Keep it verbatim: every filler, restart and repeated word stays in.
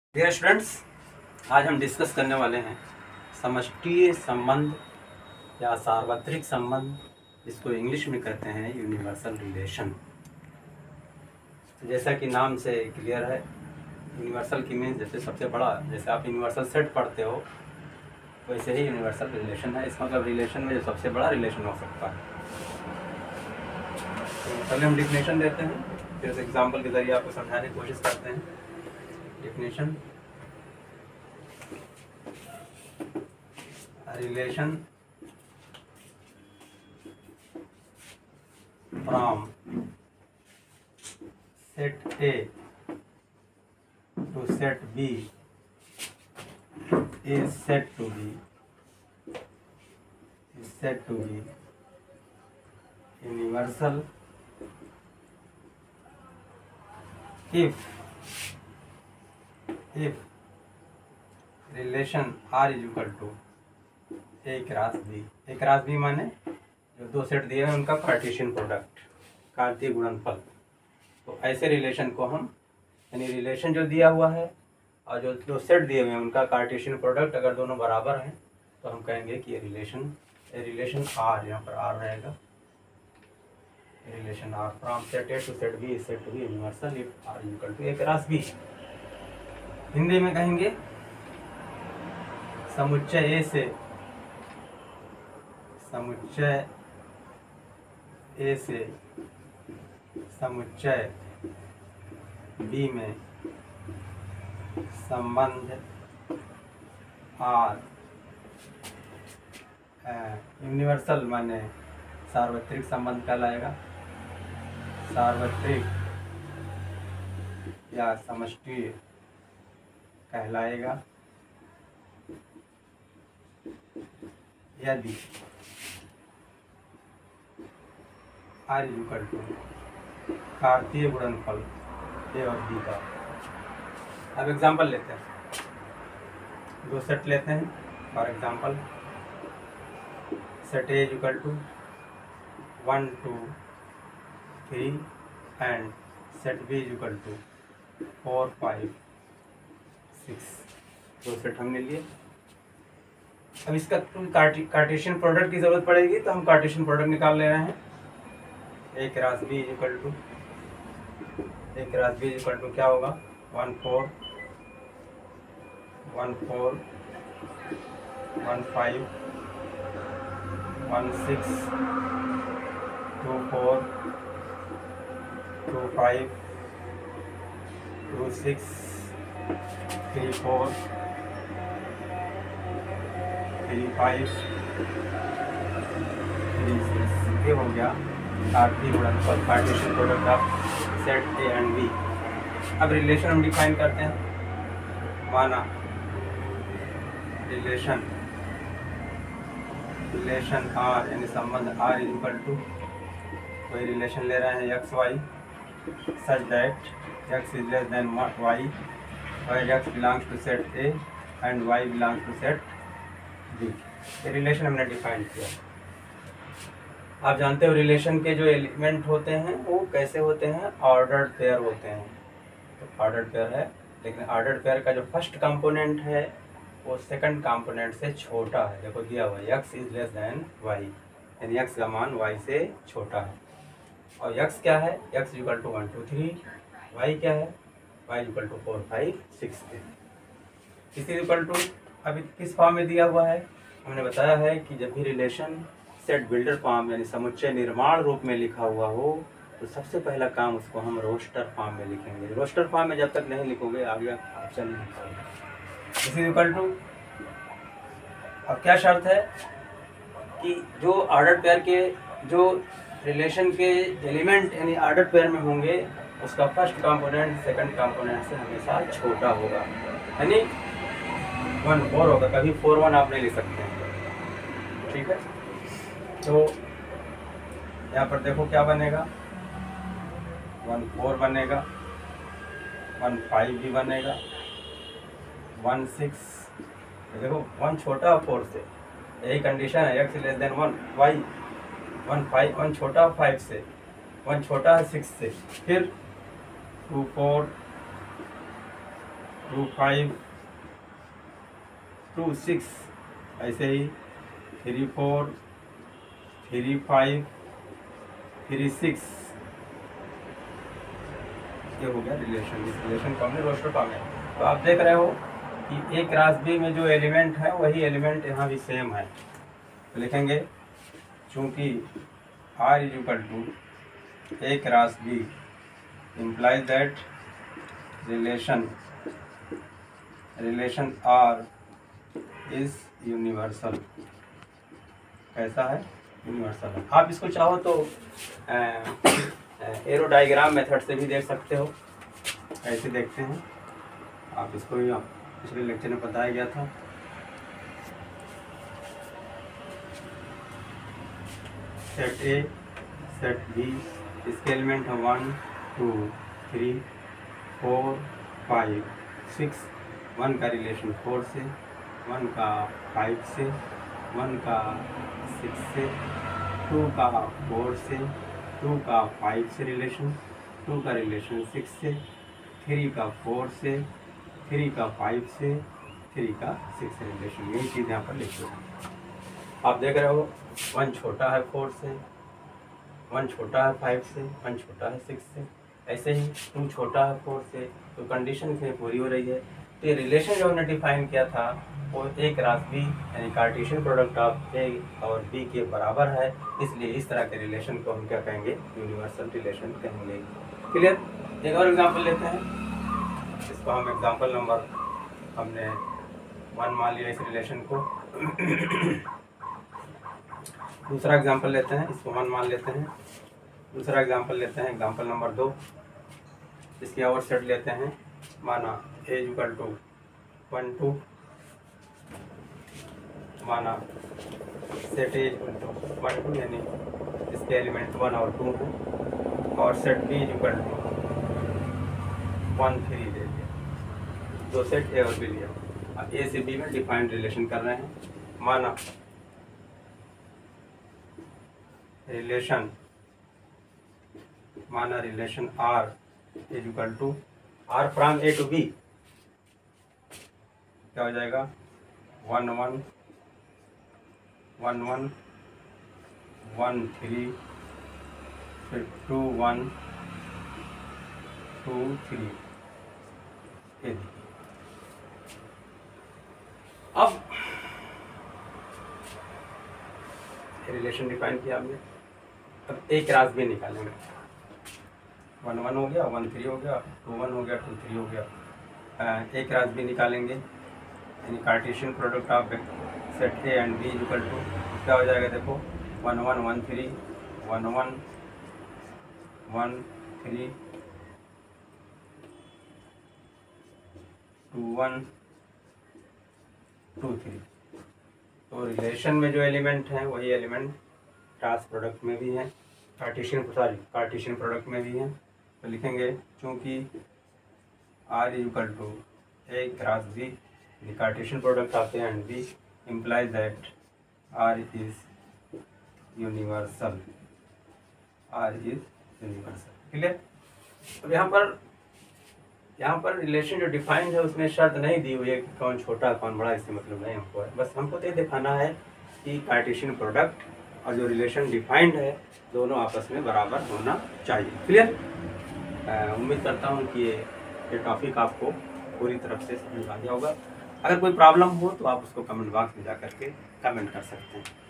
Dear students, आज हम discuss करने वाले हैं समष्टीय संबंध या सार्वत्रिक संबंध, जिसको इंग्लिश में कहते हैं यूनिवर्सल रिलेशन। तो जैसा कि नाम से क्लियर है, यूनिवर्सल की मीन्स जैसे सबसे बड़ा, जैसे आप यूनिवर्सल सेट पढ़ते हो वैसे ही यूनिवर्सल रिलेशन है। इसका मतलब रिलेशन में जो सबसे बड़ा रिलेशन हो सकता है। तो पहले हम डिफिनेशन देते हैं, फिर उस एग्जाम्पल के जरिए आपको समझाने की कोशिश करते हैं। Definition: relation from set A to set B is said to be is said to be universal if if relation R is equal to A cross B. A cross B माने जो दो सेट दिए हैं उनका Cartesian product, कार्तीय गुणनफल। तो ऐसे रिलेशन को हम, यानी रिलेशन जो दिया हुआ है और जो दो सेट दिए हुए हैं उनका कार्टेशियन प्रोडक्ट अगर दोनों बराबर हैं तो हम कहेंगे कि ये रिलेशन ए रिलेशन आर, यहाँ पर आर रहेगा, relation R from set A to set B is said to be universal if R equal to A cross B. Hindi में कहेंगे समुच्चय ए से समुच्चय ए से समुच्चय बी में संबंध आर यूनिवर्सल माने सार्वत्रिक संबंध कहलाएगा, सार्वत्रिक या समष्टीय कहलाएगा यदि आर इक्वल टू कार्तीय गुणनफल ए और बी का। अब एग्जांपल लेते हैं, दो सेट लेते हैं। For example set A equal to one two three and set B equal to four five six. दो सेट हमने लिए। अब इसका कार्टेशियन प्रोडक्ट की जरूरत पड़ेगी तो हम कार्टेशियन प्रोडक्ट निकाल ले रहे हैं। A cross B equal to A cross B equal to क्या होगा, one four one four one five one six two four two five two six three four three five three six. ये हो गया कार्तीय गुणनफल, Cartesian product of set A and B. अब relation हम define करते हैं। माना रिलेशन रिलेशन आर यानी संबंध आर इज इक्वल टू, कोई रिलेशन ले रहे हैं x Y such that X is less than Y, और X belongs to set A and Y belongs to set B. ये रिलेशन हमने डिफाइन किया। आप जानते हो रिलेशन के जो एलिमेंट होते हैं वो कैसे होते हैं, ऑर्डर्ड पेयर होते हैं। तो ऑर्डर्ड पेयर है, लेकिन ऑर्डर्ड पेयर का जो फर्स्ट कंपोनेंट है वो सेकंड कंपोनेंट से छोटा है। देखो दिया हुआ है X is less than Y, यानी एक्स का मान वाई से छोटा है। और एक्स क्या है, X equal to one two three, Y क्या है, Y equal to four five six. इसी इक्वल टू अभी किस फॉर्म में दिया हुआ है, हमने बताया है कि जब भी रिलेशन सेट बिल्डर फॉर्म यानी समुच्चय निर्माण रूप में लिखा हुआ हो तो सबसे पहला काम उसको हम रोस्टर फॉर्म में लिखेंगे। रोस्टर फॉर्म में जब तक नहीं लिखोगे आगे आप चल नहीं पाओगे। इसी इक्वल टू अब क्या शर्त है कि जो ऑर्डर पेयर के जो रिलेशन के एलिमेंट यानी ऑर्डर पेयर में होंगे उसका फर्स्ट कंपोनेंट सेकंड कंपोनेंट से हमेशा छोटा होगा, यानी वन फोर होगा, कभी फोर वन आप नहीं लिख सकते हैं। ठीक है, तो यहाँ पर देखो क्या बनेगा, वन फोर बनेगा, वन फाइव भी बनेगा, वन सिक्स। देखो वन छोटा फोर से, यही कंडीशन है, X less than one, Y one five one छोटा फाइव से, वन छोटा है सिक्स से, फिर two four two five two six, ऐसे ही three four three five three six, ये हो गया रिलेशन। इस रिलेशन को हमने रोस्टर फॉर्म में, तो आप देख रहे हो कि ए क्रॉस बी में जो एलिमेंट है वही एलिमेंट यहाँ भी सेम है। तो लिखेंगे चूँकि R is equal to A cross B implies that relation relation R is universal। कैसा है? यूनिवर्सल है। आप इसको चाहो तो एरो डायग्राम मेथड से भी देख सकते हो। ऐसे देखते हैं आप, इसको भी पिछले लेक्चर में बताया गया था। सेट ए सेट बी, इसके एलिमेंट है one two three four five six, one का रिलेशन फोर से, वन का फाइव से, वन का सिक्स से, टू का फोर से, टू का फाइव से रिलेशन, टू का रिलेशन सिक्स से, थ्री का फोर से, थ्री का फाइव से, थ्री का सिक्स से रिलेशन। यही चीज़ यहाँ पर लिखी है। आप देख रहे हो वन छोटा है फोर से, वन छोटा है फाइव से, वन छोटा है सिक्स से, ऐसे ही टू छोटा है फोर से, तो कंडीशन इसमें पूरी हो रही है। तो ये रिलेशन जो हमने डिफाइन किया था वो ए क्रॉस बी यानी कार्टेशियन प्रोडक्ट ऑफ ए और बी के बराबर है, इसलिए इस तरह के रिलेशन को हम क्या कहेंगे? यूनिवर्सल रिलेशन कहेंगे। क्लियर? एक और एग्जांपल लेते हैं। इसको हम एग्जांपल नंबर हमने वन मान लिया इस रिलेशन को। दूसरा एग्जांपल लेते हैं, इसको वन मान लेते हैं। दूसरा एग्जांपल लेते हैं, एग्जांपल नंबर दो। इसकी और सेट लेते हैं, माना A equal to one two, माना set A equal to one two यानी इसके एलिमेंट वन और टू हैं, और set B equal to one three ले लिया। दो सेट ए और बी लिया। अब ए से बी में डिफाइंड रिलेशन कर रहे हैं। माना रिलेशन माना relation R is equal to R from A to B, क्या हो जाएगा? One one one one one three, फिर टू वन टू थ्री। ये अब रिलेशन डिफाइन किया हमने। अब ए क्रॉस बी निकालेंगे। वन वन हो गया, वन थ्री हो गया, टू वन हो गया, टू थ्री हो गया। ए क्रॉस बी निकालेंगे यानी Cartesian product of set A and B equal to क्या हो जाएगा? देखो one one one three, one one one three, two one two three. तो रिलेशन में जो एलिमेंट हैं वही एलिमेंट क्रॉस प्रोडक्ट में भी हैं, कार्टेशियन सॉरी कार्टेशियन प्रोडक्ट में भी हैं। तो लिखेंगे चूँकि R equal to A cross B, the Cartesian product of A and B implies that R is universal। R is universal। Clear? अब यहाँ पर यहाँ पर रिलेशन जो डिफाइंड है उसमें शर्त नहीं दी हुई है कि कौन छोटा कौन बड़ा, इससे मतलब नहीं हमको है। बस हमको तो ये दिखाना है कि कार्टेशियन प्रोडक्ट और जो रिलेशन डिफाइंड है दोनों आपस में बराबर होना चाहिए। क्लियर? उम्मीद करता हूँ कि ये ये टॉपिक आपको पूरी तरफ से समझ आ गया होगा। अगर कोई प्रॉब्लम हो तो आप उसको कमेंट बॉक्स में जा करके कमेंट कर सकते हैं।